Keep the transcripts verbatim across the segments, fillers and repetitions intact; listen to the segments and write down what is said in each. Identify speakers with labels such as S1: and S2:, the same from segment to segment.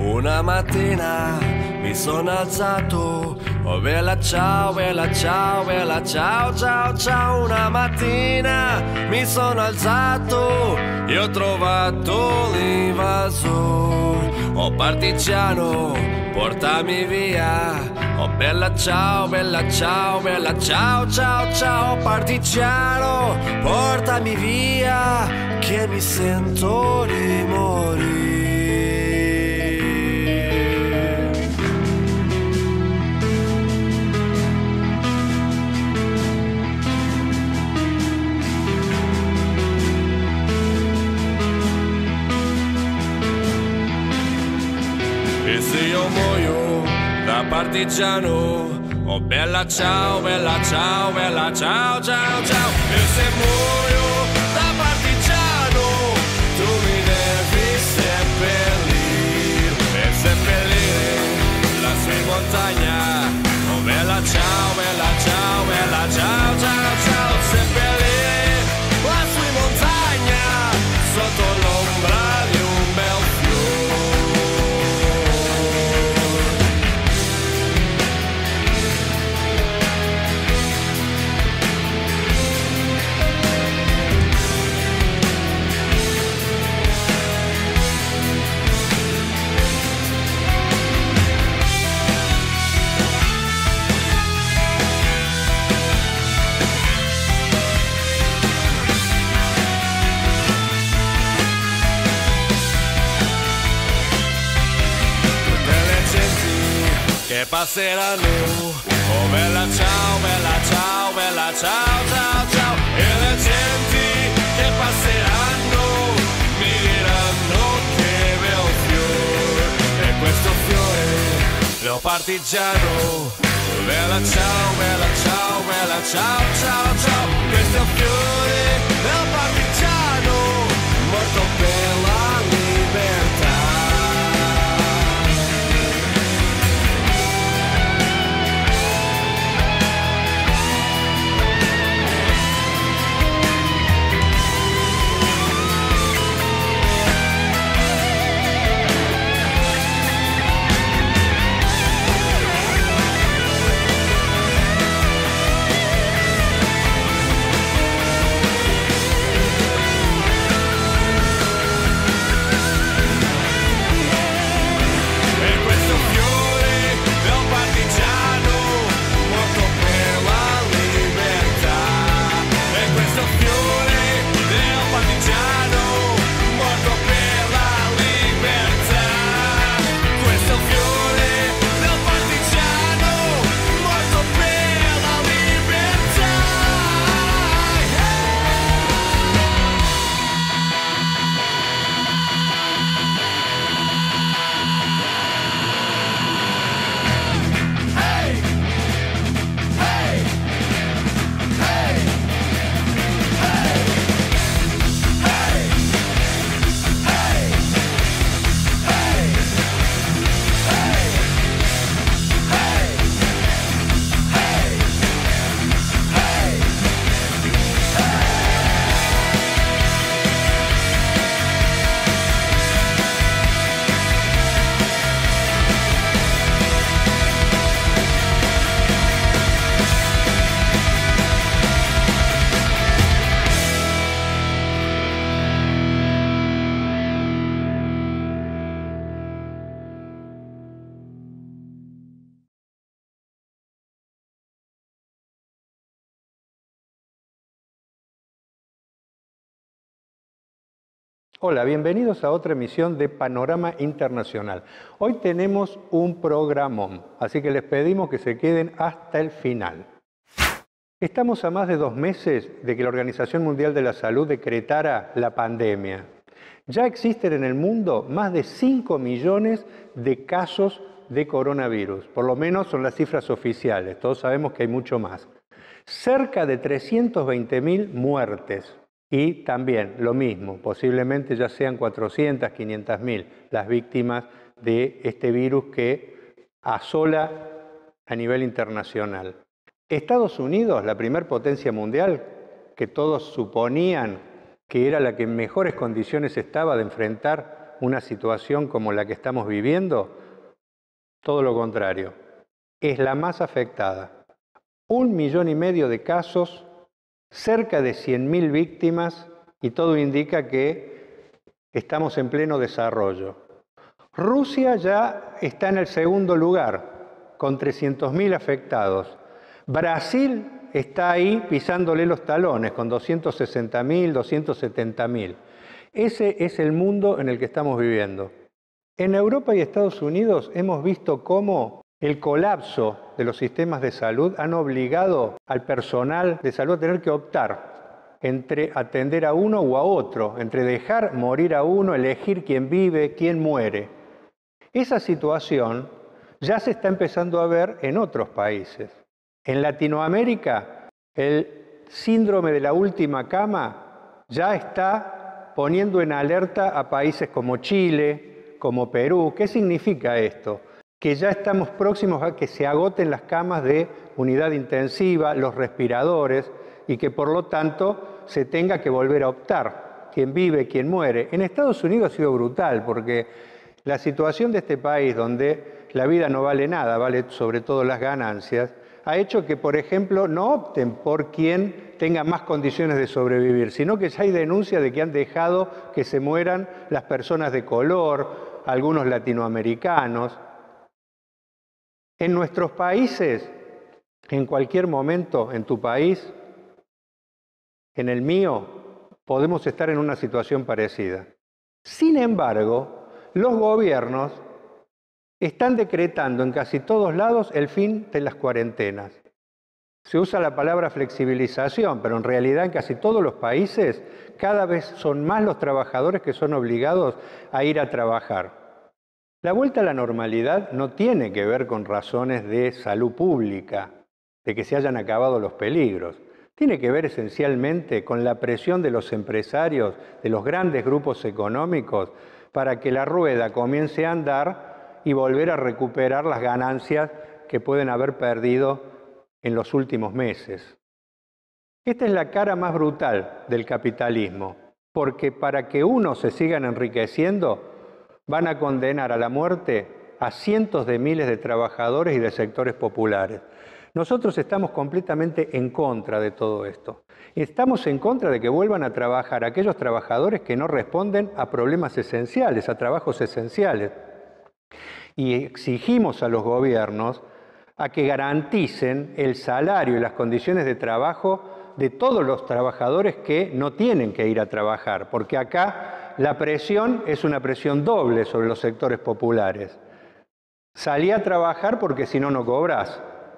S1: Una mattina mi sono alzato, oh bella ciao, bella ciao, bella ciao, ciao, ciao. Una mattina mi sono alzato e ho trovato l'invasore. Oh partigiano, portami via. Oh bella ciao, bella ciao, bella ciao, ciao, ciao. Partigiano, portami via, che mi sento di morire. E se io muoio da partigiano, oh bella ciao, bella ciao, bella ciao, ciao, ciao. E se muoio da partigiano, tu mi devi seppellire, e seppellire lassù in montagna. Oh bella ciao, bella ciao, bella ciao, ciao, ciao. Seppellire lassù in montagna, sotto l'ombra di un bel fiore. Che passeranno, oh bella ciao, bella ciao, bella ciao, ciao, ciao. E le genti che passeranno mi diranno che bel fiore. E questo fiore, lo partigiano, bella ciao, bella ciao, bella ciao, ciao, ciao. Questo fiore, lo partigiano, morto per la libertà.
S2: Hola, bienvenidos a otra emisión de Panorama Internacional. Hoy tenemos un programón, así que les pedimos que se queden hasta el final. Estamos a más de dos meses de que la Organización Mundial de la Salud decretara la pandemia. Ya existen en el mundo más de cinco millones de casos de coronavirus, por lo menos son las cifras oficiales, todos sabemos que hay mucho más. Cerca de trescientas veinte mil muertes. Y también lo mismo, posiblemente ya sean cuatrocientas, quinientas mil las víctimas de este virus que asola a nivel internacional. Estados Unidos, la primer potencia mundial, que todos suponían que era la que en mejores condiciones estaba de enfrentar una situación como la que estamos viviendo? Todo lo contrario, es la más afectada. Un millón y medio de casos, cerca de cien mil víctimas y todo indica que estamos en pleno desarrollo. Rusia ya está en el segundo lugar, con trescientos mil afectados. Brasil está ahí pisándole los talones, con doscientos sesenta mil, doscientos setenta mil. Ese es el mundo en el que estamos viviendo. En Europa y Estados Unidos hemos visto cómo el colapso de los sistemas de salud han obligado al personal de salud a tener que optar entre atender a uno o a otro, entre dejar morir a uno, elegir quién vive, quién muere. Esa situación ya se está empezando a ver en otros países. En Latinoamérica, el síndrome de la última cama ya está poniendo en alerta a países como Chile, como Perú. ¿Qué significa esto? Que ya estamos próximos a que se agoten las camas de unidad intensiva, los respiradores, y que por lo tanto se tenga que volver a optar quién vive, quién muere. En Estados Unidos ha sido brutal, porque la situación de este país, donde la vida no vale nada, vale sobre todo las ganancias, ha hecho que, por ejemplo, no opten por quien tenga más condiciones de sobrevivir, sino que ya hay denuncia de que han dejado que se mueran las personas de color, algunos latinoamericanos. En nuestros países, en cualquier momento, en tu país, en el mío, podemos estar en una situación parecida. Sin embargo, los gobiernos están decretando en casi todos lados el fin de las cuarentenas. Se usa la palabra flexibilización, pero en realidad en casi todos los países cada vez son más los trabajadores que son obligados a ir a trabajar. La vuelta a la normalidad no tiene que ver con razones de salud pública, de que se hayan acabado los peligros. Tiene que ver esencialmente con la presión de los empresarios, de los grandes grupos económicos, para que la rueda comience a andar y volver a recuperar las ganancias que pueden haber perdido en los últimos meses. Esta es la cara más brutal del capitalismo, porque para que unos se sigan enriqueciendo, van a condenar a la muerte a cientos de miles de trabajadores y de sectores populares. Nosotros estamos completamente en contra de todo esto. Estamos en contra de que vuelvan a trabajar aquellos trabajadores que no responden a problemas esenciales, a trabajos esenciales. Y exigimos a los gobiernos a que garanticen el salario y las condiciones de trabajo de todos los trabajadores que no tienen que ir a trabajar, porque acá la presión es una presión doble sobre los sectores populares. Salí a trabajar porque si no, no cobrás.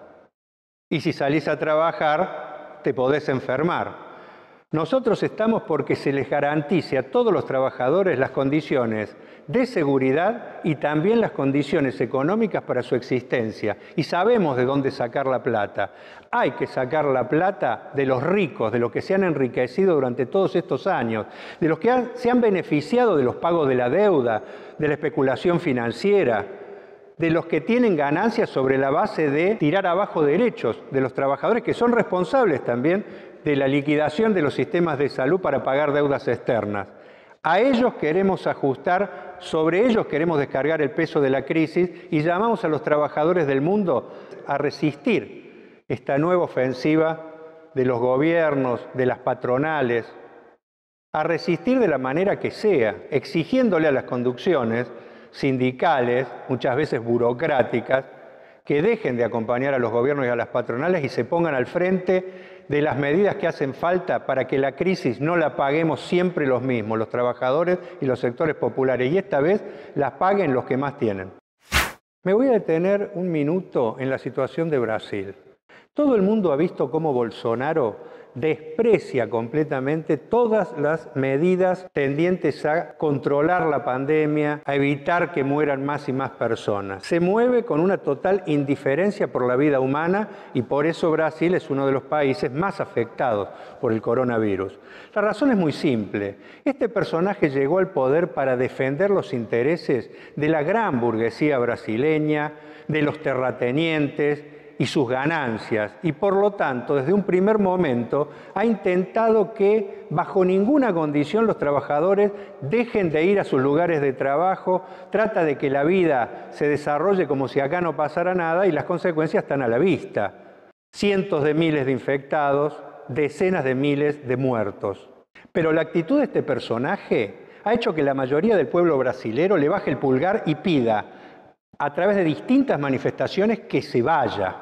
S2: Y si salís a trabajar, te podés enfermar. Nosotros estamos porque se les garantice a todos los trabajadores las condiciones de seguridad y también las condiciones económicas para su existencia. Y sabemos de dónde sacar la plata. Hay que sacar la plata de los ricos, de los que se han enriquecido durante todos estos años, de los que han, se han beneficiado de los pagos de la deuda, de la especulación financiera, de los que tienen ganancias sobre la base de tirar abajo derechos de los trabajadores que son responsables también de la liquidación de los sistemas de salud para pagar deudas externas. A ellos queremos ajustar, sobre ellos queremos descargar el peso de la crisis y llamamos a los trabajadores del mundo a resistir esta nueva ofensiva de los gobiernos, de las patronales, a resistir de la manera que sea, exigiéndole a las conducciones sindicales, muchas veces burocráticas, que dejen de acompañar a los gobiernos y a las patronales y se pongan al frente de las medidas que hacen falta para que la crisis no la paguemos siempre los mismos, los trabajadores y los sectores populares, y esta vez las paguen los que más tienen. Me voy a detener un minuto en la situación de Brasil. Todo el mundo ha visto cómo Bolsonaro desprecia completamente todas las medidas tendientes a controlar la pandemia, a evitar que mueran más y más personas. Se mueve con una total indiferencia por la vida humana y por eso Brasil es uno de los países más afectados por el coronavirus. La razón es muy simple. Este personaje llegó al poder para defender los intereses de la gran burguesía brasileña, de los terratenientes, y sus ganancias, y por lo tanto, desde un primer momento, ha intentado que bajo ninguna condición los trabajadores dejen de ir a sus lugares de trabajo, trata de que la vida se desarrolle como si acá no pasara nada, y las consecuencias están a la vista. Cientos de miles de infectados, decenas de miles de muertos. Pero la actitud de este personaje ha hecho que la mayoría del pueblo brasilero le baje el pulgar y pida, a través de distintas manifestaciones, que se vaya.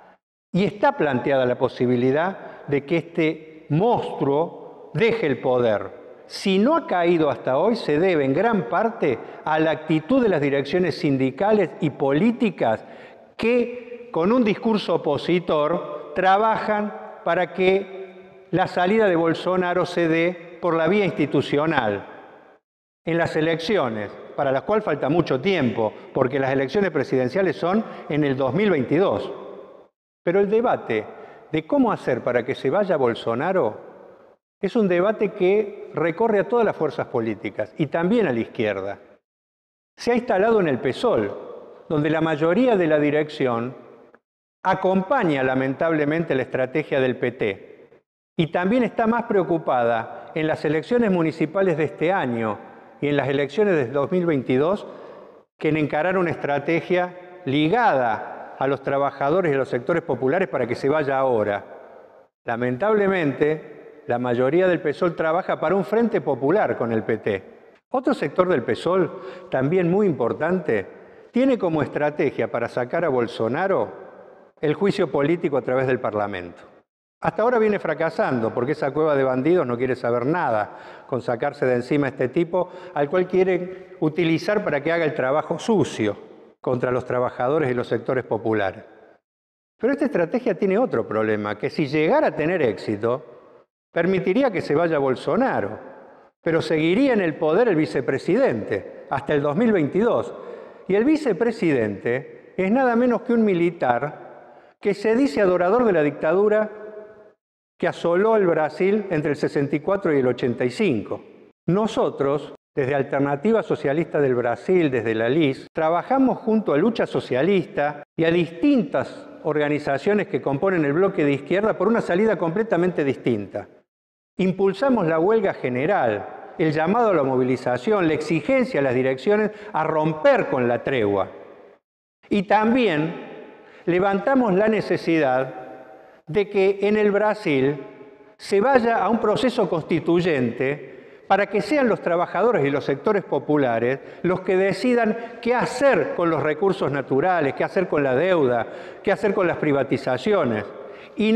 S2: Y está planteada la posibilidad de que este monstruo deje el poder. Si no ha caído hasta hoy, se debe en gran parte a la actitud de las direcciones sindicales y políticas que, con un discurso opositor, trabajan para que la salida de Bolsonaro se dé por la vía institucional. En las elecciones, para las cuales falta mucho tiempo, porque las elecciones presidenciales son en el dos mil veintidós. Pero el debate de cómo hacer para que se vaya Bolsonaro es un debate que recorre a todas las fuerzas políticas y también a la izquierda. Se ha instalado en el P SOL, donde la mayoría de la dirección acompaña lamentablemente la estrategia del P T y también está más preocupada en las elecciones municipales de este año y en las elecciones de dos mil veintidós que en encarar una estrategia ligada a los trabajadores y a los sectores populares para que se vaya ahora. Lamentablemente, la mayoría del P SOL trabaja para un frente popular con el P T. Otro sector del P SOL, también muy importante, tiene como estrategia para sacar a Bolsonaro el juicio político a través del Parlamento. Hasta ahora viene fracasando, porque esa cueva de bandidos no quiere saber nada con sacarse de encima a este tipo, al cual quieren utilizar para que haga el trabajo sucio contra los trabajadores y los sectores populares. Pero esta estrategia tiene otro problema, que si llegara a tener éxito, permitiría que se vaya Bolsonaro, pero seguiría en el poder el vicepresidente hasta el dos mil veintidós. Y el vicepresidente es nada menos que un militar que se dice adorador de la dictadura que asoló el Brasil entre el sesenta y cuatro y el ochenta y cinco. Nosotros, desde Alternativa Socialista del Brasil, desde la L I S, trabajamos junto a Lucha Socialista y a distintas organizaciones que componen el bloque de izquierda por una salida completamente distinta. Impulsamos la huelga general, el llamado a la movilización, la exigencia a las direcciones a romper con la tregua. Y también levantamos la necesidad de que en el Brasil se vaya a un proceso constituyente para que sean los trabajadores y los sectores populares los que decidan qué hacer con los recursos naturales, qué hacer con la deuda, qué hacer con las privatizaciones, y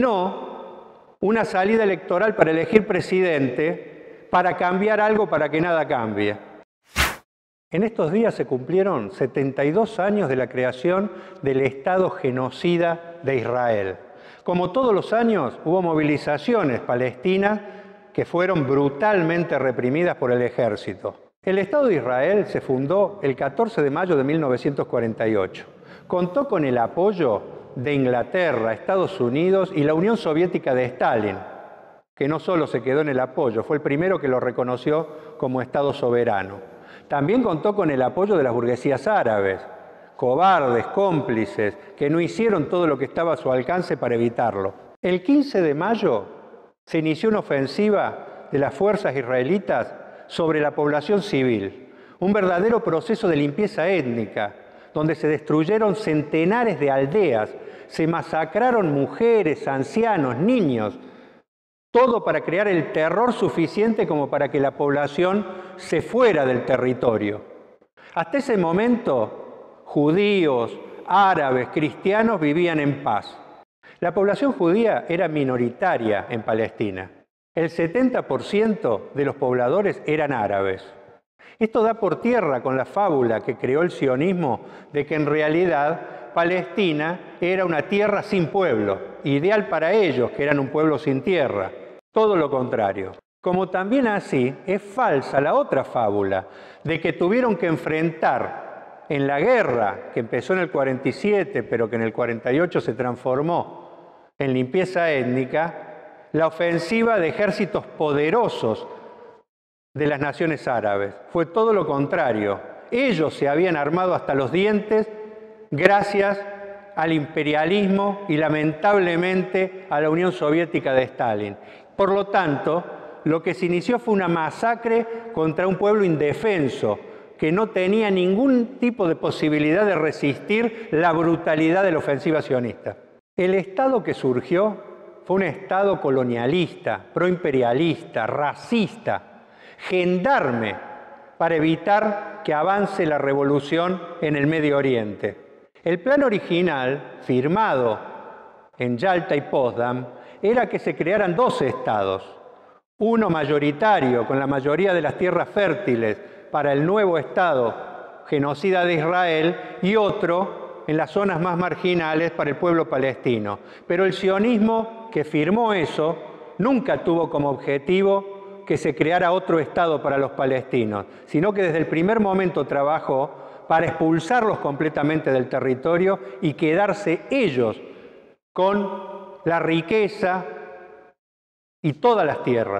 S2: no una salida electoral para elegir presidente para cambiar algo para que nada cambie. En estos días se cumplieron setenta y dos años de la creación del Estado genocida de Israel. Como todos los años, hubo movilizaciones palestinas que fueron brutalmente reprimidas por el ejército. El Estado de Israel se fundó el catorce de mayo de mil novecientos cuarenta y ocho. Contó con el apoyo de Inglaterra, Estados Unidos y la Unión Soviética de Stalin, que no solo se quedó en el apoyo, fue el primero que lo reconoció como Estado soberano. También contó con el apoyo de las burguesías árabes, cobardes, cómplices, que no hicieron todo lo que estaba a su alcance para evitarlo. El quince de mayo se inició una ofensiva de las fuerzas israelitas sobre la población civil, un verdadero proceso de limpieza étnica, donde se destruyeron centenares de aldeas, se masacraron mujeres, ancianos, niños, todo para crear el terror suficiente como para que la población se fuera del territorio. Hasta ese momento, judíos, árabes, cristianos vivían en paz. La población judía era minoritaria en Palestina. El setenta por ciento de los pobladores eran árabes. Esto da por tierra con la fábula que creó el sionismo de que en realidad Palestina era una tierra sin pueblo, ideal para ellos, que eran un pueblo sin tierra. Todo lo contrario. Como también así es falsa la otra fábula de que tuvieron que enfrentar en la guerra que empezó en el cuarenta y siete, pero que en el cuarenta y ocho se transformó en limpieza étnica, la ofensiva de ejércitos poderosos de las naciones árabes. Fue todo lo contrario. Ellos se habían armado hasta los dientes gracias al imperialismo y lamentablemente a la Unión Soviética de Stalin. Por lo tanto, lo que se inició fue una masacre contra un pueblo indefenso, que no tenía ningún tipo de posibilidad de resistir la brutalidad de la ofensiva sionista. El Estado que surgió fue un Estado colonialista, proimperialista, racista, gendarme, para evitar que avance la revolución en el Medio Oriente. El plan original, firmado en Yalta y Potsdam, era que se crearan dos estados, uno mayoritario, con la mayoría de las tierras fértiles, para el nuevo Estado genocida de Israel, y otro en las zonas más marginales para el pueblo palestino. Pero el sionismo que firmó eso nunca tuvo como objetivo que se creara otro Estado para los palestinos, sino que desde el primer momento trabajó para expulsarlos completamente del territorio y quedarse ellos con la riqueza y todas las tierras.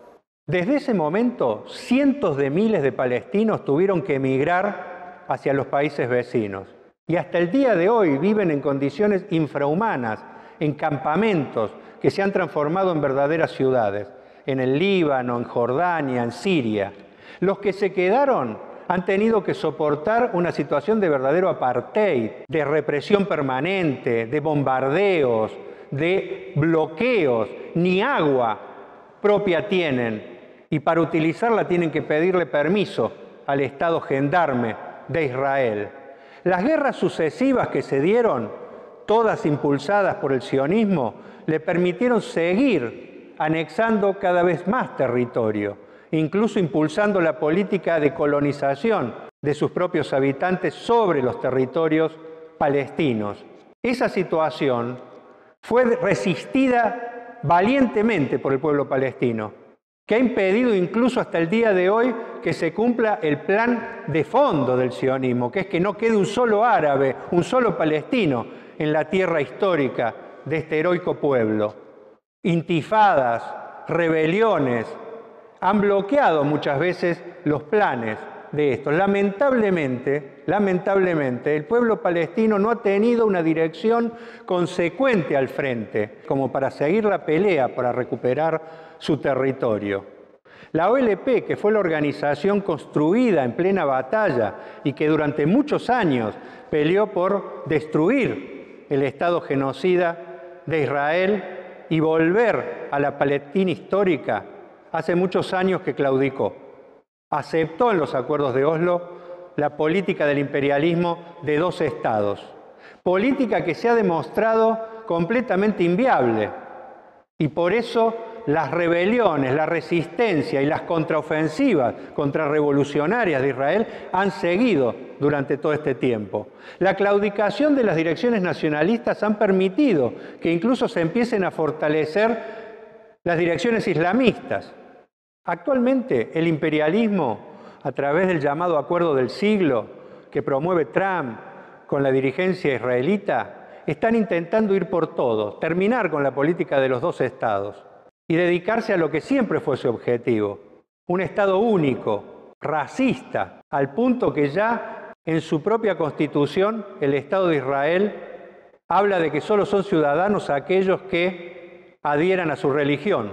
S2: Desde ese momento, cientos de miles de palestinos tuvieron que emigrar hacia los países vecinos. Y hasta el día de hoy viven en condiciones infrahumanas, en campamentos que se han transformado en verdaderas ciudades, en el Líbano, en Jordania, en Siria. Los que se quedaron han tenido que soportar una situación de verdadero apartheid, de represión permanente, de bombardeos, de bloqueos. Ni agua propia tienen, y para utilizarla tienen que pedirle permiso al Estado gendarme de Israel. Las guerras sucesivas que se dieron, todas impulsadas por el sionismo, le permitieron seguir anexando cada vez más territorio, incluso impulsando la política de colonización de sus propios habitantes sobre los territorios palestinos. Esa situación fue resistida valientemente por el pueblo palestino, que ha impedido incluso hasta el día de hoy que se cumpla el plan de fondo del sionismo, que es que no quede un solo árabe, un solo palestino en la tierra histórica de este heroico pueblo. Intifadas, rebeliones, han bloqueado muchas veces los planes de esto. Lamentablemente, lamentablemente, el pueblo palestino no ha tenido una dirección consecuente al frente, como para seguir la pelea para recuperar su territorio. La O L P, que fue la organización construida en plena batalla y que durante muchos años peleó por destruir el Estado genocida de Israel y volver a la Palestina histórica, hace muchos años que claudicó. Aceptó en los acuerdos de Oslo la política del imperialismo de dos estados, política que se ha demostrado completamente inviable, y por eso las rebeliones, la resistencia y las contraofensivas contrarrevolucionarias de Israel han seguido durante todo este tiempo. La claudicación de las direcciones nacionalistas han permitido que incluso se empiecen a fortalecer las direcciones islamistas. Actualmente el imperialismo, a través del llamado Acuerdo del Siglo que promueve Trump con la dirigencia israelita, están intentando ir por todo, terminar con la política de los dos estados y dedicarse a lo que siempre fue su objetivo, un Estado único, racista, al punto que ya en su propia Constitución el Estado de Israel habla de que solo son ciudadanos aquellos que adhieran a su religión.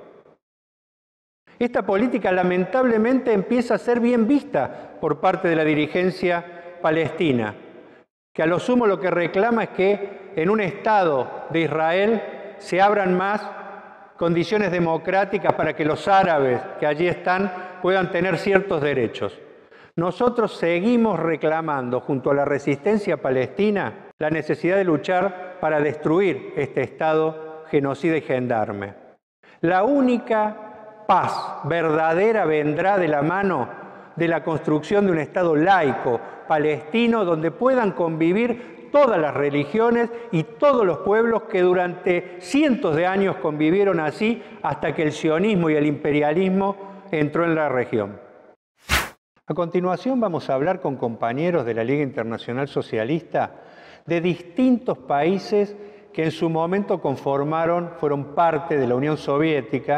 S2: Esta política lamentablemente empieza a ser bien vista por parte de la dirigencia palestina, que a lo sumo lo que reclama es que en un Estado de Israel se abran más condiciones democráticas para que los árabes que allí están puedan tener ciertos derechos. Nosotros seguimos reclamando, junto a la resistencia palestina, la necesidad de luchar para destruir este Estado genocida y gendarme. La única paz verdadera vendrá de la mano de la construcción de un Estado laico, palestino, donde puedan convivir todas las religiones y todos los pueblos que durante cientos de años convivieron así hasta que el sionismo y el imperialismo entró en la región. A continuación vamos a hablar con compañeros de la Liga Internacional Socialista de distintos países que en su momento conformaron, fueron parte de la Unión Soviética,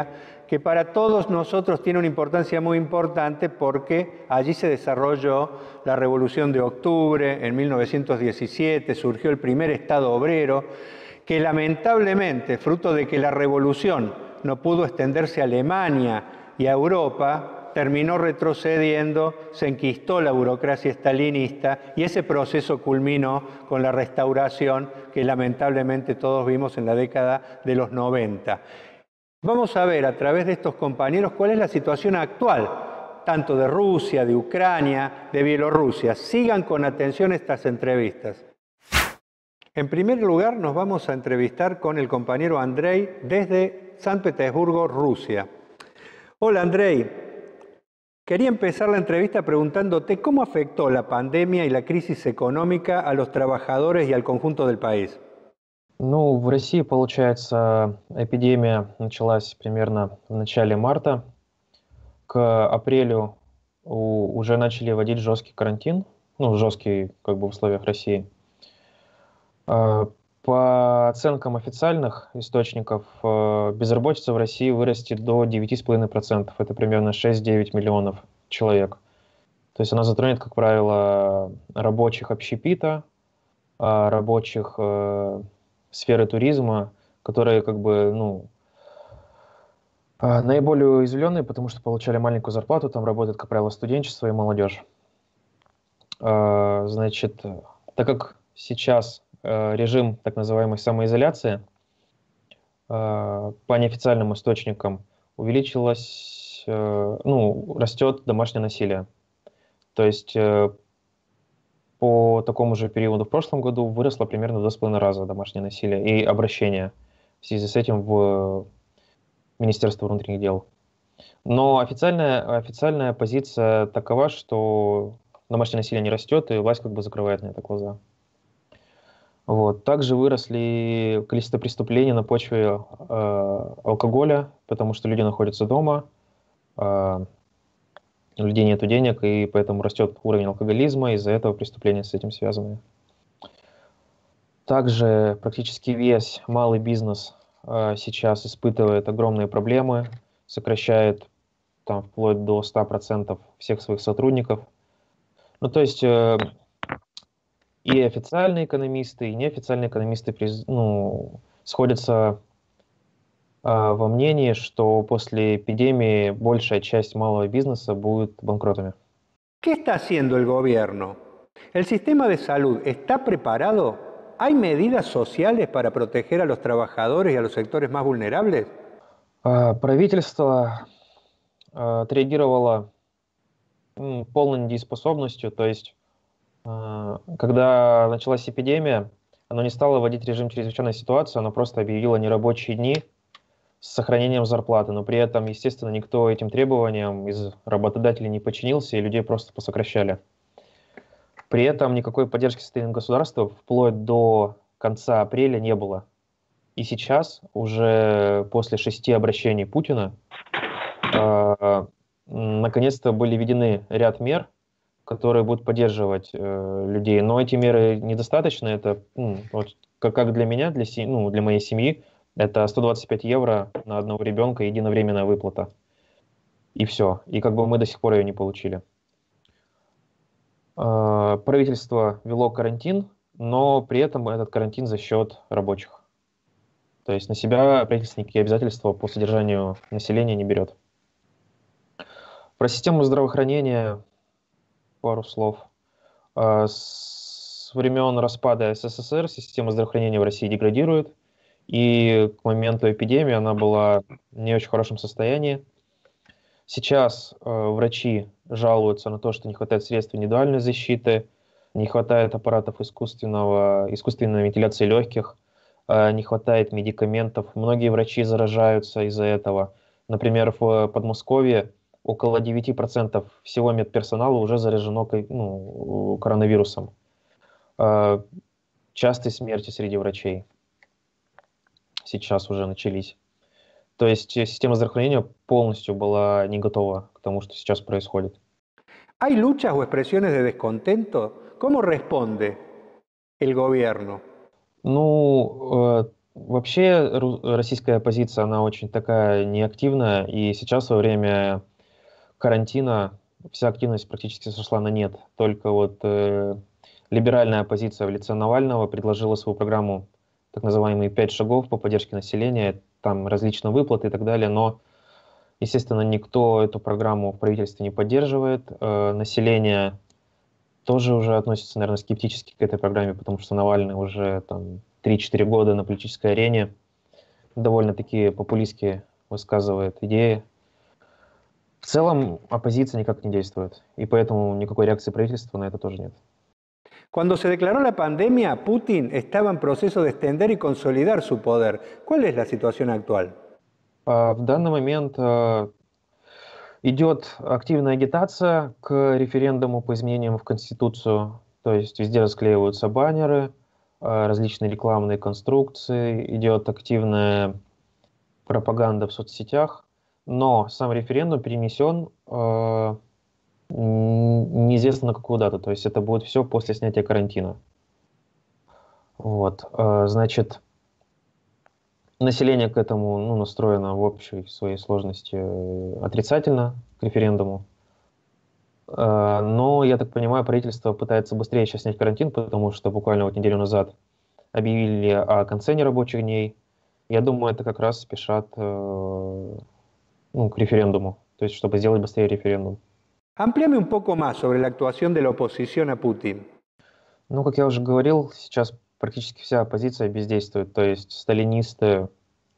S2: que para todos nosotros tiene una importancia muy importante porque allí se desarrolló la Revolución de Octubre, en mil novecientos diecisiete surgió el primer Estado obrero, que lamentablemente, fruto de que la revolución no pudo extenderse a Alemania y a Europa, terminó retrocediendo, se enquistó la burocracia estalinista y ese proceso culminó con la restauración que lamentablemente todos vimos en la década de los noventa. Vamos a ver a través de estos compañeros cuál es la situación actual, tanto de Rusia, de Ucrania, de Bielorrusia. Sigan con atención estas entrevistas. En primer lugar, nos vamos a entrevistar con el compañero Andrei desde San Petersburgo, Rusia. Hola, Andrei. Quería empezar la entrevista preguntándote cómo afectó la pandemia y la crisis económica a los trabajadores y al conjunto del país.
S3: Ну, в России, получается, эпидемия началась примерно в начале марта. К апрелю у- уже начали вводить жесткий карантин, ну, жесткий, как бы, в условиях России. А, По оценкам официальных источников, э, безработица в России вырастет до девяти с половиной процентов. Это примерно шесть-девять миллионов человек. То есть она затронет, как правило, рабочих общепита, а, рабочих э, сферы туризма, которые, как бы, ну, а, наиболее уязвленные, потому что получали маленькую зарплату, там работает, как правило, студенчество и молодежь. А, Значит, так как сейчас э, режим так называемой самоизоляции, э, по неофициальным источникам увеличилось, э, ну, растет домашнее насилие. То есть э, по такому же периоду в прошлом году выросло примерно в два с половиной раза домашнее насилие и обращение в связи с этим в Министерство внутренних дел. Но официальная, официальная позиция такова, что домашнее насилие не растет, и власть как бы закрывает на это глаза. Вот. Также выросли количество преступлений на почве э, алкоголя, потому что люди находятся дома, э, у людей нет денег, и поэтому растет уровень алкоголизма, из-за этого преступления с этим связаны. Также практически весь малый бизнес э, сейчас испытывает огромные проблемы, сокращает там вплоть до ста процентов всех своих сотрудников. Ну, то есть э, и официальные экономисты, и неофициальные экономисты приз- ну, сходятся э, во мнении, что после эпидемии большая часть малого бизнеса будет банкротами.
S2: ¿Qué está haciendo el gobierno? ¿El sistema de salud está preparado? ¿Hay medidas sociales para proteger a los trabajadores y a los sectores más vulnerables?
S3: А, Правительство а, отреагировало м, полной недееспособностью, то есть а, когда началась эпидемия, оно не стало вводить режим чрезвычайной ситуации, оно просто объявило нерабочие дни с сохранением зарплаты, но при этом, естественно, никто этим требованиям из работодателей не подчинился, и людей просто посокращали. При этом никакой поддержки со стороны государства вплоть до конца апреля не было. И сейчас, уже после шести обращений Путина, э, наконец-то были введены ряд мер, которые будут поддерживать э, людей. Но эти меры недостаточны. Это, ну, вот, как, как для меня, для, се- ну, для моей семьи, это сто двадцать пять евро на одного ребенка, единовременная выплата. И все. И как бы мы до сих пор ее не получили. Э, правительство вело карантин, но при этом этот карантин за счет рабочих. То есть на себя правительство никакие обязательства по содержанию населения не берет. Про систему здравоохранения пару слов. Э, С времен распада СССР система здравоохранения в России деградирует, и к моменту эпидемии она была в не очень хорошем состоянии. Сейчас э, врачи жалуются на то, что не хватает средств индивидуальной защиты, не хватает аппаратов искусственного, искусственной вентиляции легких, э, не хватает медикаментов. Многие врачи заражаются из-за этого. Например, в Подмосковье около девяти процентов всего медперсонала уже заражено ко- ну, коронавирусом. Э, Частые смерти среди врачей сейчас уже начались. То есть э, система здравоохранения полностью была не готова к тому, что сейчас происходит.
S2: ¿Hay luchas o expresiones de descontento? ¿Cómo responde el gobierno?
S3: Ну, э, Вообще российская оппозиция, она очень такая неактивная, и сейчас во время карантина вся активность практически сошла на нет. Только вот э, либеральная оппозиция в лице Навального предложила свою программу, так называемые «пять шагов» по поддержке населения, там различные выплаты и так далее, но, естественно, никто эту программу в правительстве не поддерживает. Э, население тоже уже относится, наверное, скептически к этой программе, потому что Навальный уже там три-четыре года на политической арене довольно-таки популистски высказывает идеи. В целом оппозиция никак не действует, и поэтому никакой реакции правительства на это тоже нет.
S2: Cuando se declaró la pandemia, Putin estaba en proceso de extender y consolidar su poder. ¿Cuál es la situación actual?
S3: В данный момент идет активная агитация к референдуму по изменениям в Конституцию, то есть везде расклеиваются баннеры, различные рекламные конструкции, идет активная пропаганда в соцсетях, но сам референдум перенесен э, неизвестно на какую дату, то есть это будет все после снятия карантина. Вот, э, значит, население к этому ну, настроено в общей своей сложности отрицательно к референдуму. Но, я так понимаю, правительство пытается быстрее сейчас снять карантин, потому что буквально вот неделю назад объявили о конце нерабочих дней. Я думаю, это как раз спешат ну, к референдуму, то есть чтобы сделать быстрее референдум.
S2: Amplíame un poco más sobre la actuación de la oposición a Putin.
S3: Ну, как я уже говорил, сейчас практически вся оппозиция бездействует, то есть сталинисты.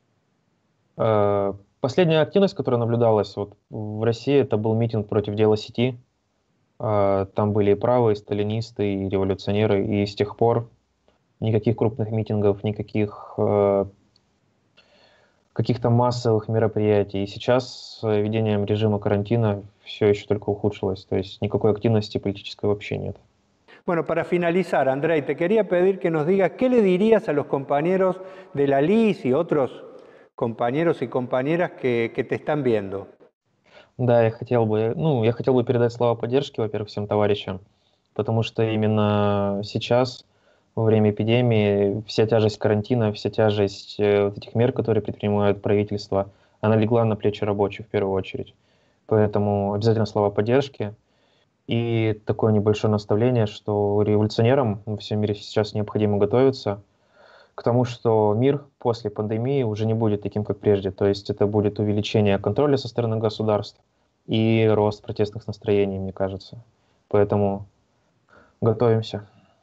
S3: Э, последняя активность, которая наблюдалась вот в России, это был митинг против дела сети. Э, там были и правые, и сталинисты, и революционеры, и с тех пор никаких крупных митингов, никаких э, каких-то массовых мероприятий. И сейчас с введением режима карантина все еще только ухудшилось, то есть никакой активности политической вообще нет.
S2: Bueno, para finalizar, Andrei, te quería pedir que nos digas qué le dirías a los compañeros de la L I S y otros compañeros y compañeras que, que te están viendo.
S3: Да, я хотел бы, ну, я хотел бы передать слова поддержки, во-первых, всем товарищам, потому что именно сейчас, во время эпидемии, вся тяжесть карантина, вся тяжесть вот этих мер, которые предпринимает правительство, она легла на плечи рабочих в первую очередь. Поэтому обязательно слова поддержки. И такое небольшое наставление, что революционерам во всем мире сейчас необходимо готовиться к тому, что мир после пандемии уже не будет таким, как прежде. То есть это будет увеличение контроля со стороны государств и рост протестных настроений, мне кажется. Поэтому готовимся.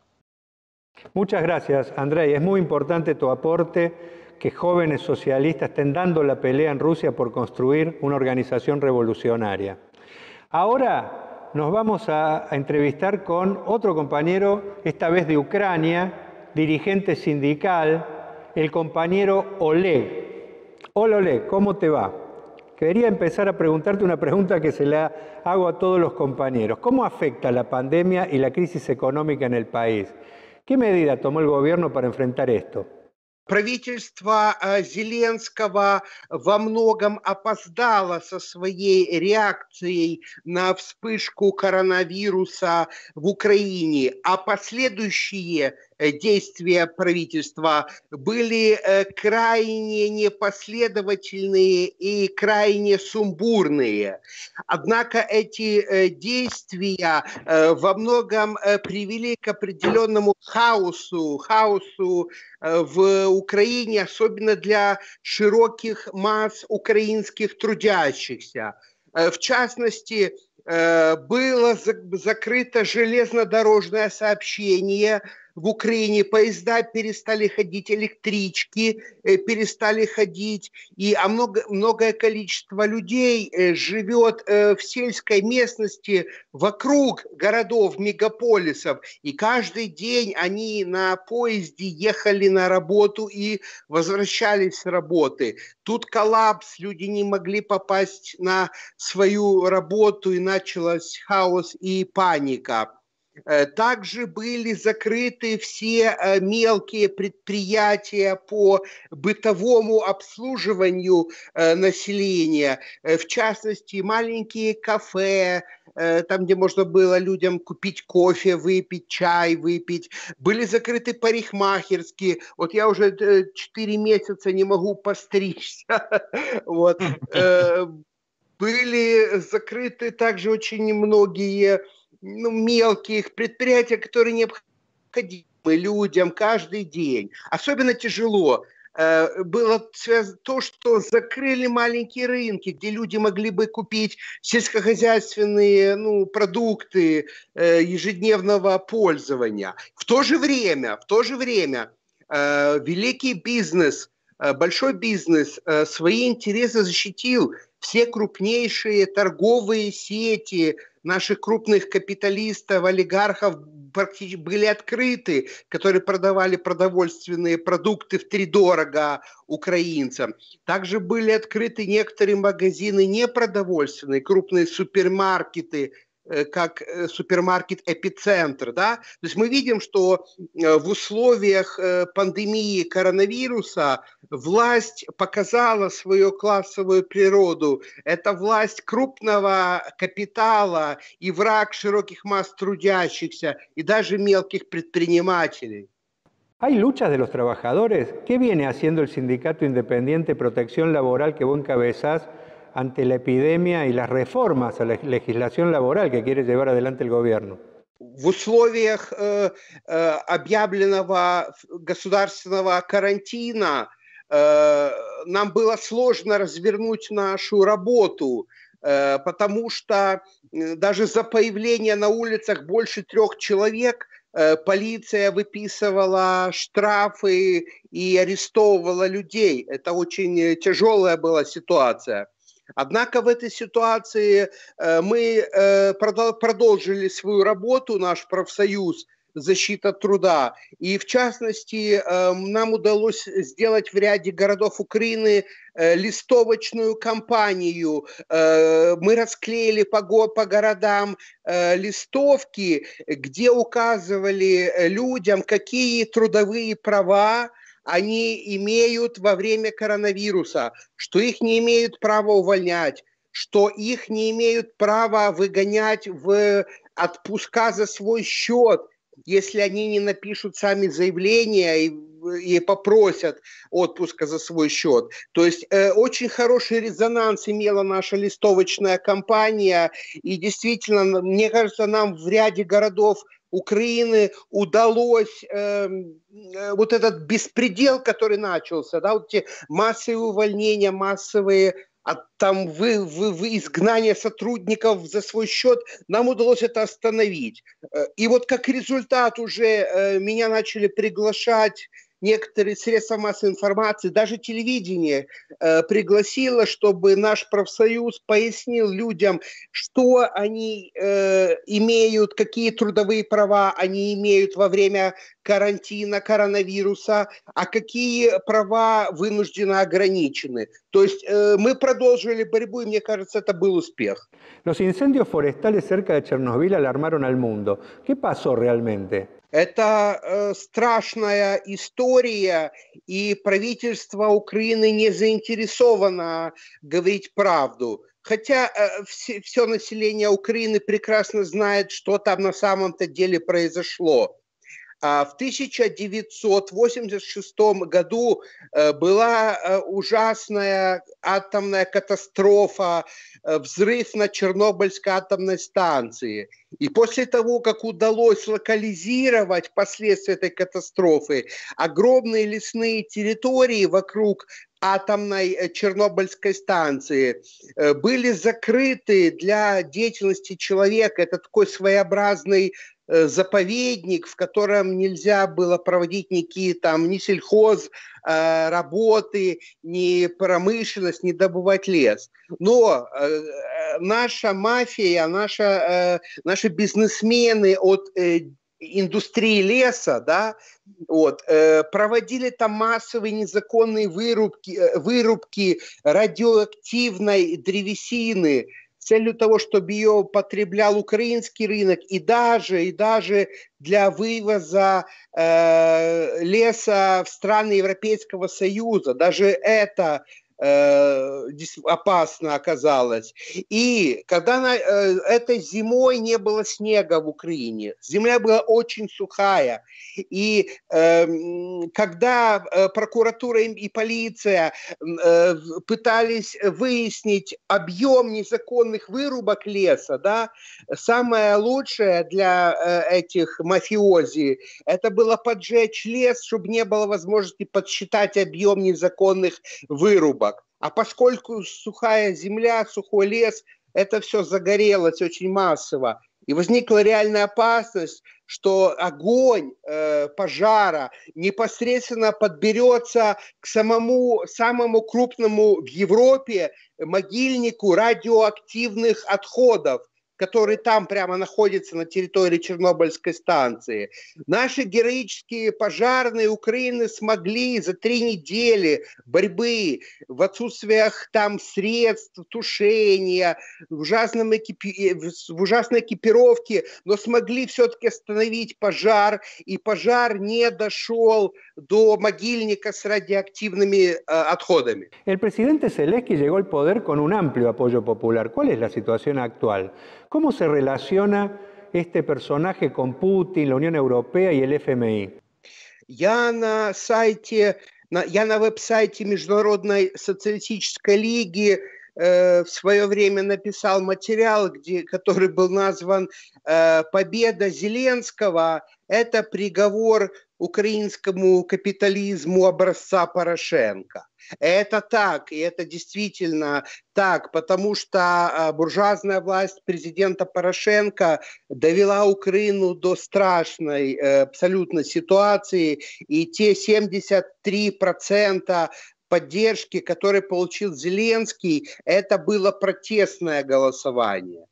S2: Muchas gracias, Andrei. Es muy importante tu aporte, que jóvenes socialistas estén dando la pelea en Rusia por construir una organización revolucionaria. Ahora nos vamos a, a entrevistar con otro compañero, esta vez de Ucrania, dirigente sindical, el compañero Oleg. Hola Oleg, ¿cómo te va? Quería empezar a preguntarte una pregunta que se la hago a todos los compañeros. ¿Cómo afecta la pandemia y la crisis económica en el país? ¿Qué medida tomó el gobierno para enfrentar esto?
S4: Правительство Зеленского во многом опоздало со своей реакцией на вспышку коронавируса в Украине, а последующие действия правительства были крайне непоследовательные и крайне сумбурные. Однако эти действия во многом привели к определенному хаосу, хаосу в Украине, особенно для широких масс украинских трудящихся. В частности, было закрыто железнодорожное сообщение в Украине, поезда перестали ходить, электрички перестали ходить, и а много, многое количество людей живет в сельской местности вокруг городов, мегаполисов, и каждый день они на поезде ехали на работу и возвращались с работы. Тут коллапс, люди не могли попасть на свою работу, и начался хаос и паника. Также были закрыты все мелкие предприятия по бытовому обслуживанию населения, в частности, маленькие кафе, там, где можно было людям купить кофе, выпить, чай выпить. Были закрыты парикмахерские. Вот я уже четыре месяца не могу постричься. Вот. Были закрыты также очень многие, ну, мелкие предприятия, которые необходимы людям каждый день. Особенно тяжело было то, что закрыли маленькие рынки, где люди могли бы купить сельскохозяйственные, ну, продукты ежедневного пользования. В то же время, в то же время великий бизнес, большой бизнес свои интересы защитил. Все крупнейшие торговые сети наших крупных капиталистов, олигархов практически были открыты, которые продавали продовольственные продукты втридорога украинцам. Также были открыты некоторые магазины непродовольственные, крупные супермаркеты, как супермаркет «Эпицентр». Да? То есть мы видим, что в условиях пандемии коронавируса власть показала свою классовую природу. Это власть крупного капитала и враг широких масс трудящихся и даже мелких предпринимателей.
S2: ¿Hay luchas de los trabajadores? ¿Qué viene haciendo el Sindicato Independiente Protección Laboral que vos encabezás ante la epidemia y las reformas a la legislación laboral que quiere llevar adelante el gobierno?
S4: В условиях э, э, объявленного государственного карантина э, нам было сложно развернуть нашу работу, э, потому что даже за появление на улицах больше трех человек э, полиция выписывала штрафы и арестовывала людей. Это очень тяжелая была ситуация. Однако в этой ситуации мы продолжили свою работу, наш профсоюз «Защита труда». И в частности, нам удалось сделать в ряде городов Украины листовочную кампанию. Мы расклеили по, по городам листовки, где указывали людям, какие трудовые права они имеют во время коронавируса, что их не имеют права увольнять, что их не имеют права выгонять в отпуска за свой счет, если они не напишут сами заявление и, и попросят отпуска за свой счет. То есть э, очень хороший резонанс имела наша листовочная кампания, и действительно, мне кажется, нам в ряде городов Украины удалось э, вот этот беспредел, который начался, да, вот эти массовые увольнения, массовые а, там вы, вы, вы изгнание сотрудников за свой счет, нам удалось это остановить. И вот как результат уже э, меня начали приглашать некоторые средства массовой информации, даже телевидение э, пригласило, чтобы наш профсоюз пояснил людям, что они э, имеют, какие трудовые права они имеют во время карантина, коронавируса, а какие права вынужденно ограничены. То есть э, мы продолжили борьбу, и мне кажется, это был успех.
S2: Los incendios forestales cerca de Chernobyl alarmaron al mundo. ¿Qué pasó realmente?
S4: Это э, страшная история, и правительство Украины не заинтересовано говорить правду. Хотя э, все, все население Украины прекрасно знает, что там на самом-то деле произошло. В тысяча девятьсот восемьдесят шестом году была ужасная атомная катастрофа, взрыв на Чернобыльской атомной станции. И после того, как удалось локализировать последствия этой катастрофы, огромные лесные территории вокруг атомной Чернобыльской станции были закрыты для деятельности человека. Это такой своеобразный заповедник, в котором нельзя было проводить никакие там ни сельхоз э, работы, ни промышленность, ни добывать лес. Но э, наша мафия, наша, э, наши бизнесмены от э, индустрии леса, да, вот, э, проводили там массовые незаконные вырубки, вырубки радиоактивной древесины, с целью того, чтобы ее потреблял украинский рынок, и даже, и даже для вывоза э, леса в страны Европейского Союза. Даже это э, опасно оказалось. И когда на, э, этой зимой не было снега в Украине, земля была очень сухая. И э, когда э, прокуратура и полиция э, пытались выяснить объем незаконных вырубок леса, да, самое лучшее для э, этих мафиози это было поджечь лес, чтобы не было возможности подсчитать объем незаконных вырубок. А поскольку сухая земля, сухой лес, это все загорелось очень массово. И возникла реальная опасность, что огонь э, пожара непосредственно подберется к самому, самому крупному в Европе могильнику радиоактивных отходов, который там прямо находится на территории Чернобыльской станции. Наши героические пожарные Украины смогли за три недели борьбы в отсутствиях там средств тушения, в, ужасном экипи... в ужасной экипировке, но смогли все-таки остановить пожар, и пожар не дошел до могильника с радиоактивными э, отходами.
S2: El presidente Zelensky llegó al poder con un amplio apoyo popular. ¿Cuál es la situación actual? ¿Cómo se relaciona este personaje con Putin, la Unión Europea y el эф эм и?
S4: Я на сайте, на, я на веб-сайте Международной социалистической лиги э, в свое время написал материал, где, который был назван э, «Победа Зеленского – это приговор украинскому капитализму образца Порошенко». Это так, и это действительно так, потому что буржуазная власть президента Порошенко довела Украину до страшной абсолютно ситуации, и те семьдесят три процента поддержки, которые получил Зеленский, это было протестное голосование.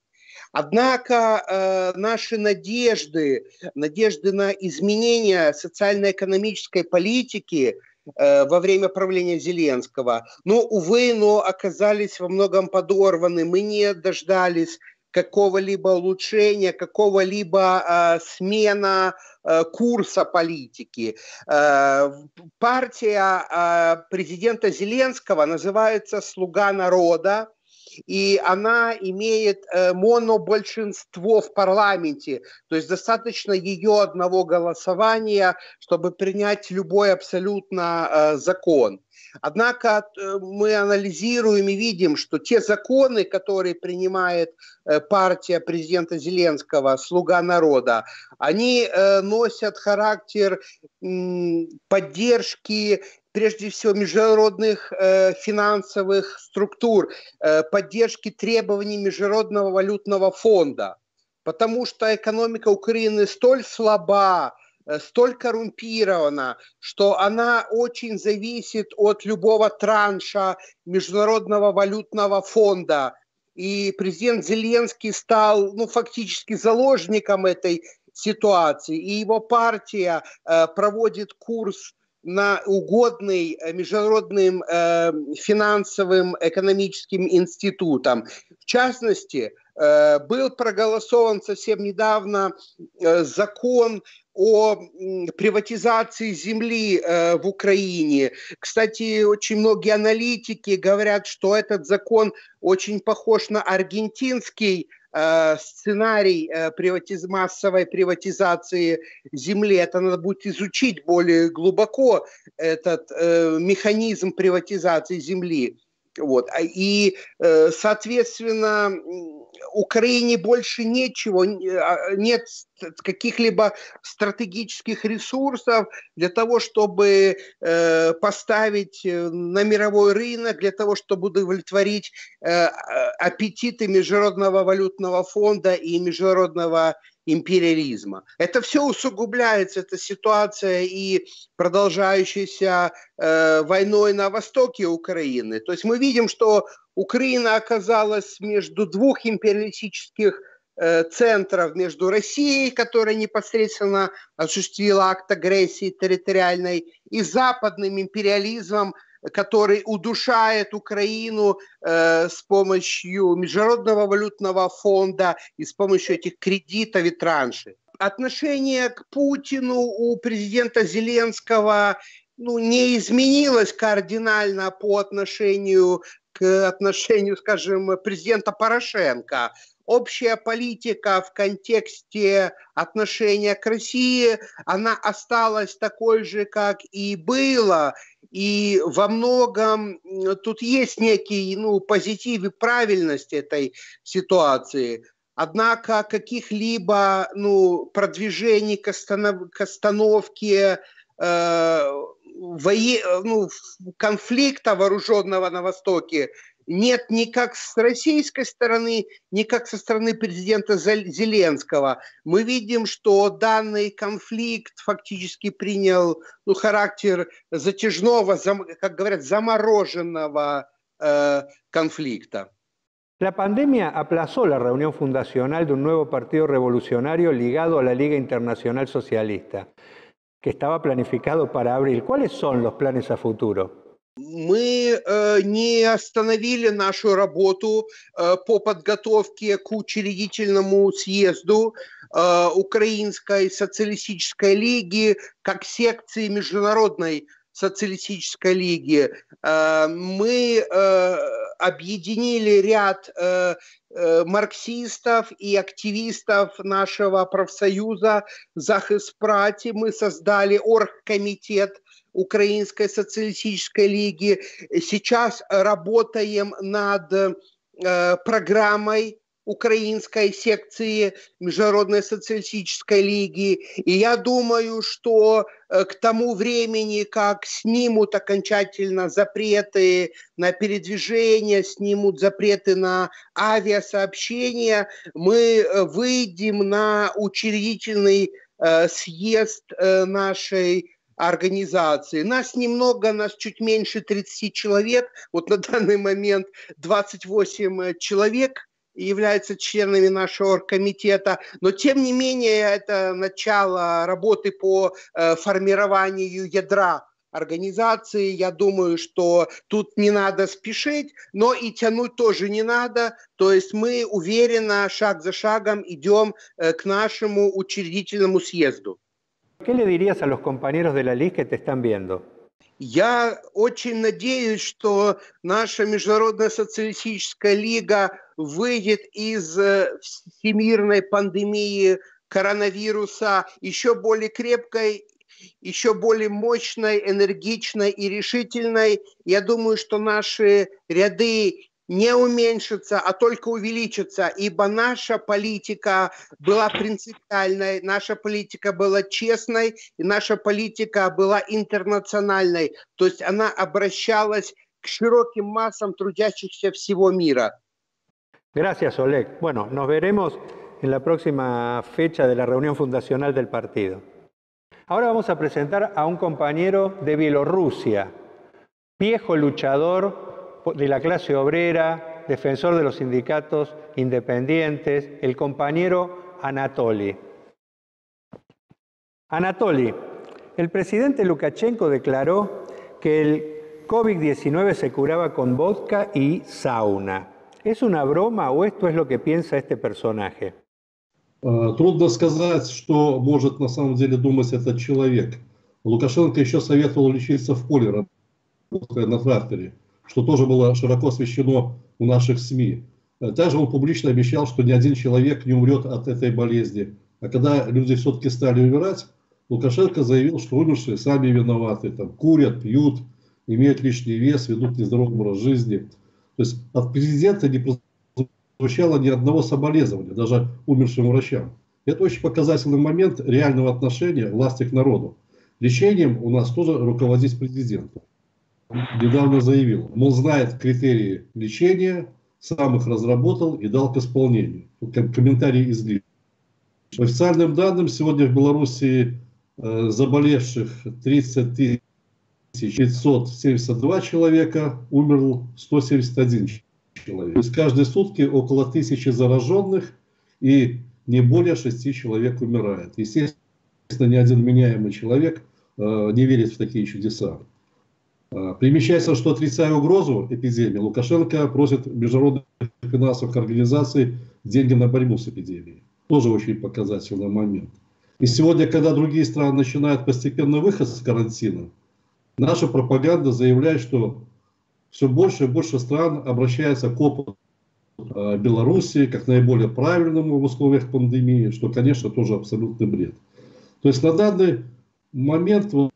S4: Однако э, наши надежды, надежды на изменение социально-экономической политики э, во время правления Зеленского, но, увы, но оказались во многом подорваны. Мы не дождались какого-либо улучшения, какого-либо э, смена э, курса политики. Э, партия э, президента Зеленского называется «Слуга народа», и она имеет э, монобольшинство в парламенте, то есть достаточно ее одного голосования, чтобы принять любой абсолютно э, закон. Однако э, мы анализируем и видим, что те законы, которые принимает э, партия президента Зеленского, «Слуга народа», они э, носят характер м, поддержки прежде всего международных э, финансовых структур, э, поддержки требований Международного валютного фонда, потому что экономика Украины столь слаба, э, столь коррумпирована, что она очень зависит от любого транша Международного валютного фонда. И президент Зеленский стал, ну, фактически заложником этой ситуации, и его партия э, проводит курс на угодный международным э, финансовым экономическим институтам. В частности, э, был проголосован совсем недавно э, закон о приватизации земли э, в Украине. Кстати, очень многие аналитики говорят, что этот закон очень похож на аргентинский сценарий приватиз... массовой приватизации земли. Это надо будет изучить более глубоко, этот э, механизм приватизации земли. Вот. И, э, соответственно, Украине больше нечего, нет каких-либо стратегических ресурсов для того, чтобы э, поставить на мировой рынок, для того, чтобы удовлетворить э, аппетиты Международного валютного фонда и международного империализма. Это все усугубляется, эта ситуация и продолжающейся э, войной на востоке Украины. То есть мы видим, что Украина оказалась между двух империалистических э, центров, между Россией, которая непосредственно осуществила акт агрессии территориальной, и западным империализмом, который удушает Украину э, с помощью Международного валютного фонда и с помощью этих кредитов и траншей. Отношение к Путину у президента Зеленского ну, не изменилась кардинально по отношению к отношению, скажем, президента Порошенко. Общая политика в контексте отношения к России, она осталась такой же, как и была. И во многом тут есть некий, ну, позитив и правильность этой ситуации. Однако каких-либо, ну, продвижений к, останов... к остановке э, вое... ну, конфликта вооруженного на Востоке нет ни как с российской стороны, ни как со стороны президента Зеленского. Мы видим, что данный конфликт фактически принял, ну, характер затяжного, как говорят, замороженного э, конфликта.
S2: La pandemia aplazó la reunión fundacional de un nuevo partido revolucionario ligado a la Liga Internacional Socialista, que estaba planificado para abril. ¿Cuáles son los planes a futuro?
S4: Мы э, не остановили нашу работу э, по подготовке к учредительному съезду э, Украинской социалистической лиги как секции Международной социалистической лиги. Э, мы э, объединили ряд э, э, марксистов и активистов нашего профсоюза Захиспраті. Мы создали оргкомитет Украинской социалистической лиги. Сейчас работаем над э, программой украинской секции Международной социалистической лиги. И я думаю, что э, к тому времени, как снимут окончательно запреты на передвижение, снимут запреты на авиасообщения, мы выйдем на учредительный э, съезд э, нашей организации. Нас немного, нас чуть меньше тридцати человек. Вот на данный момент двадцать восемь человек являются членами нашего оргкомитета. Но тем не менее это начало работы по э, формированию ядра организации. Я думаю, что тут не надо спешить, но и тянуть тоже не надо. То есть мы уверенно, шаг за шагом идем э, к нашему учредительному съезду.
S2: ¿Qué le dirías a los compañeros de la L I C que te están viendo?
S4: Я очень надеюсь, что наша Международная социалистическая лига выйдет из всемирной пандемии коронавируса еще более крепкой, еще более мощной, энергичной и решительной. Я думаю, что наши ряды не уменьшится, а только увеличится, ибо наша политика была принципиальной, наша политика была честной, и наша политика была интернациональной, то есть она обращалась к широким массам трудящихся всего мира.
S2: Gracias, Oleg. Bueno, nos veremos en la próxima fecha de la reunión fundacional del partido. Ahora vamos a presentar a un compañero de Bielorrusia, viejo luchador de la clase obrera, defensor de los sindicatos independientes, el compañero Anatoly. Anatoly, el presidente Lukashenko declaró que el COVID diecinueve se curaba con vodka y sauna. ¿Es una broma o esto es lo que piensa este personaje?
S5: Трудно сказать, что может на самом деле думать этот человек. Лукашенко еще советовал лечиться в поле, на тракторе, что тоже было широко освещено у наших СМИ. Также он публично обещал, что ни один человек не умрет от этой болезни. А когда люди все-таки стали умирать, Лукашенко заявил, что умершие сами виноваты. Там, курят, пьют, имеют лишний вес, ведут нездоровый образ жизни. То есть от президента не прозвучало ни одного соболезнования, даже умершим врачам. Это очень показательный момент реального отношения власти к народу. Лечением у нас тоже руководит президент. Недавно заявил, мол, знает критерии лечения, сам их разработал и дал к исполнению. Комментарий излишний. По официальным данным, сегодня в Беларуси э, заболевших тридцать тысяч пятьсот семьдесят два человека, умерло сто семьдесят один человек. То есть каждые сутки около тысячи зараженных и не более шести человек умирает. Естественно, ни один вменяемый человек э, не верит в такие чудеса. Примечательно, что, отрицая угрозу эпидемии, Лукашенко просит международных финансовых организаций деньги на борьбу с эпидемией. Тоже очень показательный момент. И сегодня, когда другие страны начинают постепенно выход из карантина, Наша пропаганда заявляет, что все больше и больше стран обращается к опыту Беларуси как наиболее правильному в условиях пандемии, что, конечно, тоже абсолютный бред. То есть на данный момент вот,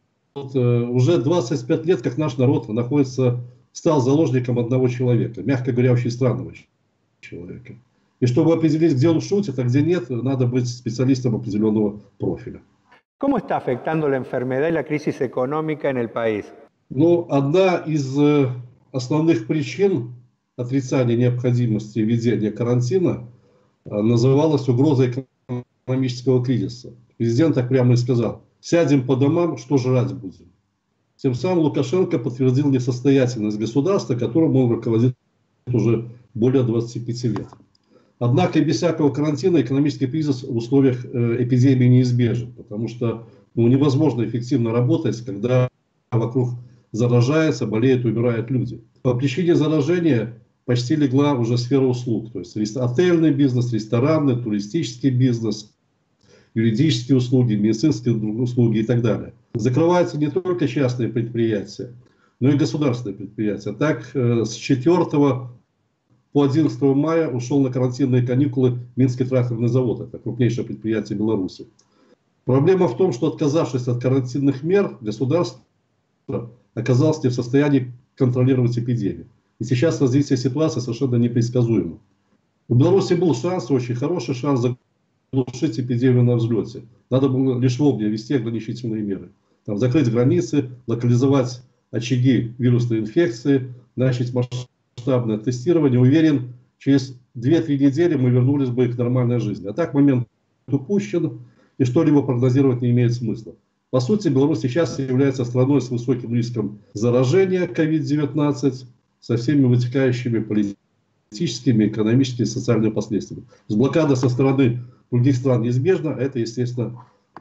S5: уже двадцать пять лет, как наш народ находится, стал заложником одного человека, мягко говоря, очень странного человека. И чтобы определить, где он шутит, а где нет, надо быть специалистом определенного профиля.
S2: ¿Cómo está afectando la enfermedad y la crisis económica en el país?
S5: Ну, одна из основных причин отрицания необходимости введения карантина называлась угрозой экономического кризиса. Президент так прямо и сказал: сядем по домам, что жрать будем. Тем самым Лукашенко подтвердил несостоятельность государства, которым он руководит уже более двадцати пяти лет. Однако и без всякого карантина экономический кризис в условиях эпидемии неизбежен, потому что ну, невозможно эффективно работать, когда вокруг заражаются, болеют, умирают люди. По причине заражения почти легла уже сфера услуг, то есть отельный бизнес, ресторанный, туристический бизнес, юридические услуги, медицинские услуги и так далее. Закрываются не только частные предприятия, но и государственные предприятия. Так, с четвёртого по одиннадцатое мая ушел на карантинные каникулы Минский тракторный завод, это крупнейшее предприятие Беларуси. Проблема в том, что, отказавшись от карантинных мер, государство оказалось не в состоянии контролировать эпидемию. И сейчас развитие ситуации совершенно непредсказуемо. У Беларуси был шанс, очень хороший шанс заглушить эпидемию на взлете. Надо было лишь вовремя ввести ограничительные меры. Там, закрыть границы, локализовать очаги вирусной инфекции, начать масштабное тестирование. Уверен, через две-три недели мы вернулись бы к нормальной жизни. А так момент упущен, и что-либо прогнозировать не имеет смысла. По сути, Беларусь сейчас является страной с высоким риском заражения ковид девятнадцать, со всеми вытекающими политическими, экономическими и социальными последствиями. С блокадой со стороны других стран неизбежно, а это, естественно,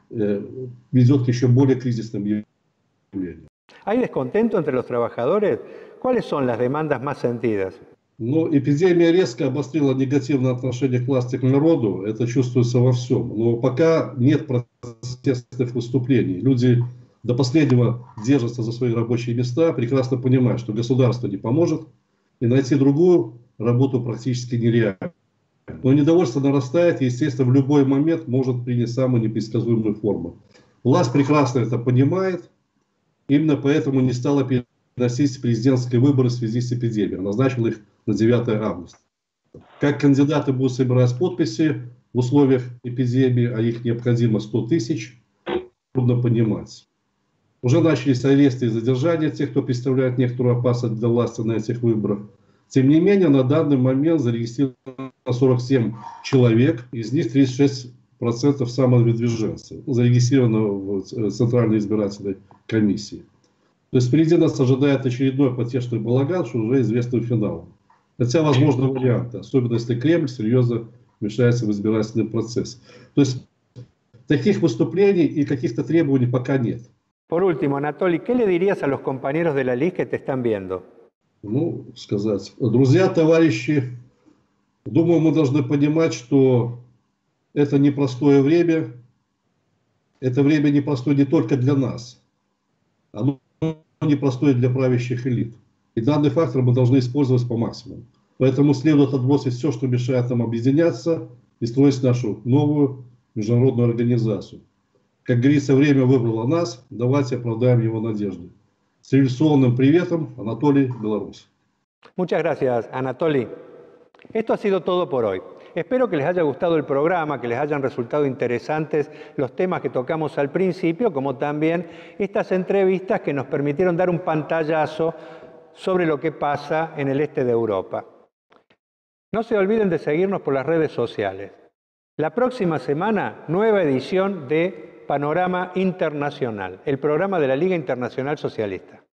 S5: ведет к еще более кризисным явлениям.
S2: ¿Hay descontento entre los trabajadores? ¿Cuáles son las demandas más sentidas?
S5: Но эпидемия резко обострила негативное отношение к власти, к народу. Это чувствуется во всем. Но пока нет протестных выступлений. Люди до последнего держатся за свои рабочие места, прекрасно понимая, что государство не поможет, и найти другую работу практически нереально. Но недовольство нарастает, и, естественно, в любой момент может принять самую непредсказуемую форму. Власть прекрасно это понимает, именно поэтому не стала переносить президентские выборы в связи с эпидемией, назначила их на девятое августа. Как кандидаты будут собирать подписи в условиях эпидемии, а их необходимо сто тысяч, трудно понимать. Уже начались аресты и задержания тех, кто представляет некоторую опасность для власти на этих выборах. Тем не менее, на данный момент зарегистрировано сорок семь человек, из них тридцать шесть процентов самовыдвиженцев, зарегистрировано в Центральной избирательной комиссии. То есть впереди нас ожидает очередной потешный балаган, что уже известным финалом. Хотя возможны варианты, особенно если Кремль серьезно вмешается в избирательный процесс. То есть таких выступлений и каких-то требований пока нет.
S2: Por último, Anatoly, ¿qué le dirías a los compañeros de la L I C que te están viendo?
S5: Ну, сказать, друзья, товарищи, думаю, мы должны понимать, что это непростое время. Это время непростое не только для нас, оно непростое для правящих элит. И данный фактор мы должны использовать по максимуму. Поэтому следует отбросить все, что мешает нам объединяться и строить нашу новую международную организацию. Как говорится, время выбрало нас, давайте оправдаем его надежды. С революционным приветом, Анатолий, Беларусь.
S2: Muchas gracias, Anatoly. Esto ha sido todo por hoy. Espero que les haya gustado el programa, que les hayan resultado interesantes los temas que tocamos al principio, como también estas entrevistas que nos permitieron dar un pantallazo sobre lo que pasa en el este de Europa. No se olviden de seguirnos por las redes sociales. La próxima semana, nueva edición de Panorama Internacional, el programa de la Liga Internacional Socialista.